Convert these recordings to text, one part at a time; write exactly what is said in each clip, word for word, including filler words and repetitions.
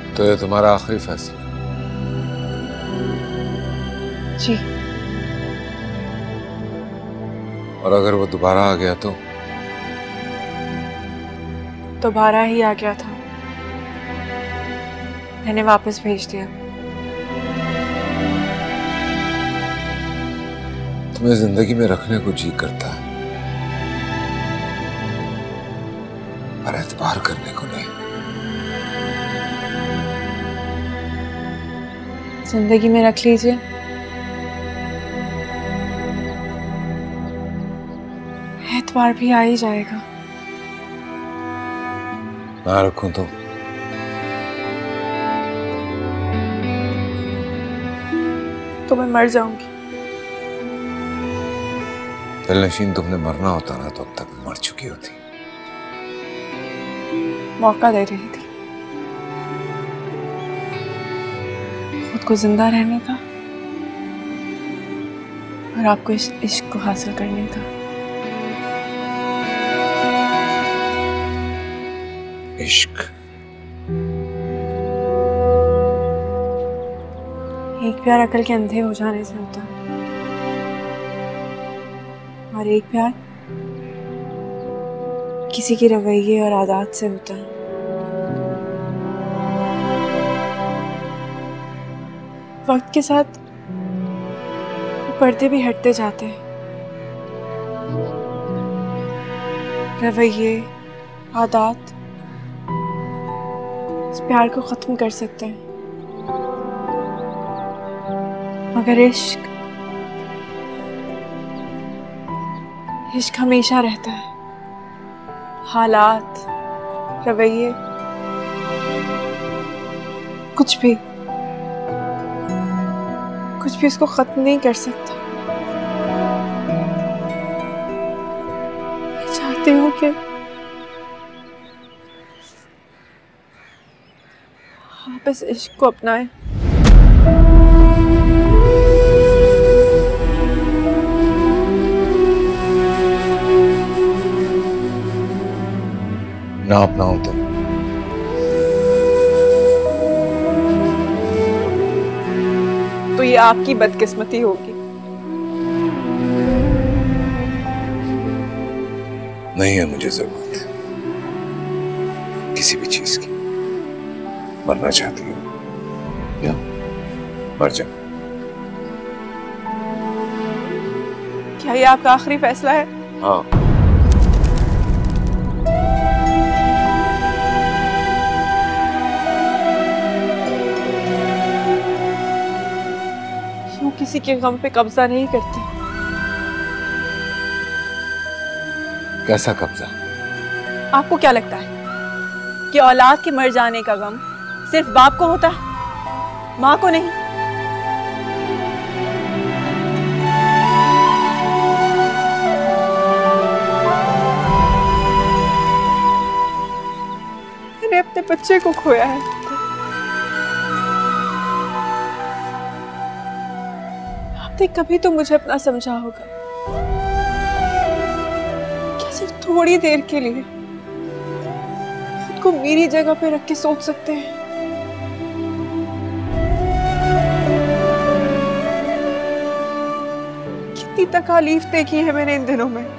तो ये तुम्हारा आखिरी फैसला? जी। और अगर वो दोबारा आ गया तो? दोबारा ही आ गया था, मैंने वापस भेज दिया। तुम्हें जिंदगी में रखने को जी करता है, पर एतबार करने को नहीं। जिंदगी में रख लीजिए, एतबार भी आ ही जाएगा। ना रखूं तो? तो मैं मर जाऊंगी। दिलनशीन, तुमने मरना होता ना तो अब तक मर चुकी होती। मौका दे रही थी खुद को जिंदा रहने का और आपको इस इश्क को हासिल करने का। इश्क? एक प्यार अकल के अंधे हो जाने से होता है और एक प्यार किसी के रवैये और आदत से होता है। वक्त के साथ पर्दे भी हटते जाते हैं, रवैये, आदत इस प्यार को खत्म कर सकते हैं, मगर इश्क इश्क हमेशा रहता है। हालात, रवैये, कुछ भी कुछ भी इसको खत्म नहीं कर सकता। मैं चाहती हूँ कि आप इस इश्क को अपनाएं। ना अपनाऊं तो? तो ये आपकी बदकिस्मती होगी। नहीं है मुझे जरूरत किसी भी चीज की। मरना चाहती हूँ या मर जा। क्या ये आपका आखिरी फैसला है? हाँ। यूं किसी के गम पे कब्जा नहीं करती। कैसा कब्जा? आपको क्या लगता है कि औलाद के मर जाने का गम सिर्फ बाप को होता है, माँ को नहीं? मैंने अपने बच्चे को खोया है। आपने कभी तो मुझे अपना समझा होगा। क्या सिर्फ थोड़ी देर के लिए खुद को मेरी जगह पे रख के सोच सकते हैं? कितनी तकलीफ देखी है मैंने इन दिनों में,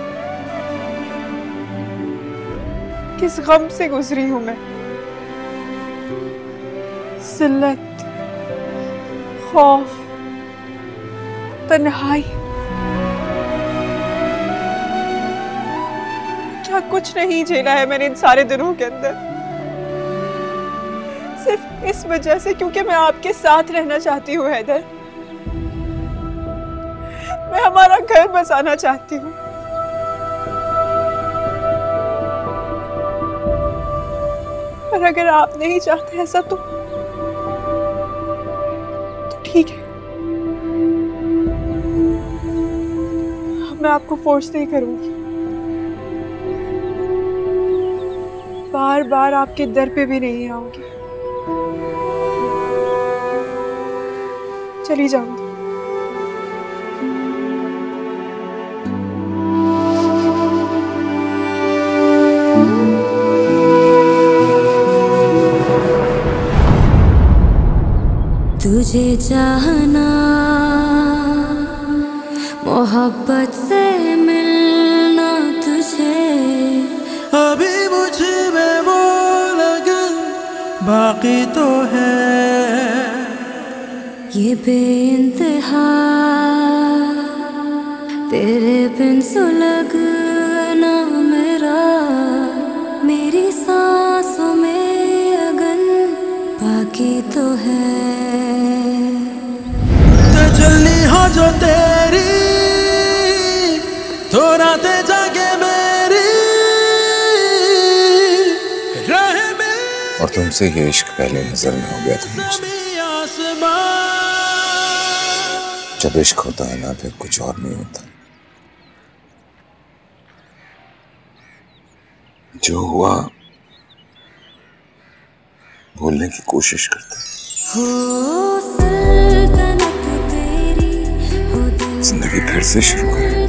किस गम से गुजरी हूं मैं। जिल्लत, खौफ, तन्हाई, क्या कुछ नहीं झेला है मैंने इन सारे दिनों के अंदर, सिर्फ इस वजह से क्योंकि मैं आपके साथ रहना चाहती हूँ हैदर। मैं हमारा घर बसाना चाहती हूँ। पर अगर आप नहीं चाहते ऐसा तो तो ठीक है, मैं आपको फोर्स नहीं करूंगी। बार बार आपके दर पे भी नहीं आऊंगी, चली जाऊंगी। तुझे चाहना, मोहब्बत से मिलना तुझे, अभी मुझ में वो लगन बाकी तो है। ये बेइंतहा तेरे बिन सुलगना मेरा, मेरी सांसों में अगन बाकी तो है। तजल्ली हो जो तेरी तो रातें जागे मेरी रहे में, और तुमसे ये इश्क पहले नजर में हो गया था मुझे। जब इश्क होता है ना फिर कुछ और नहीं होता। जो हुआ भूलने की कोशिश करते हैं। हो सल्तनत तेरी, हो दिल जिंदगी फिर से शुरू करें।